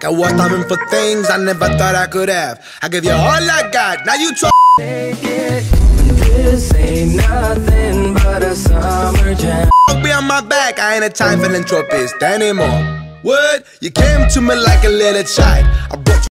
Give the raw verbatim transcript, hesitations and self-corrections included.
Like I was starving for things I never thought I could have. I give you all I got, now you try. Take it, this ain't nothing but a summer jam. Be on my back, I ain't a time philanthropist anymore. What? You came to me like a little child. I brought you